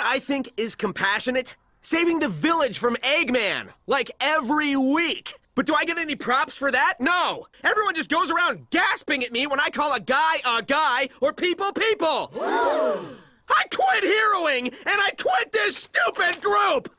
I think is compassionate? Saving the village from Eggman, like every week. But do I get any props for that? No! Everyone just goes around gasping at me when I call a guy, or people, people! I quit heroing, and I quit this stupid group!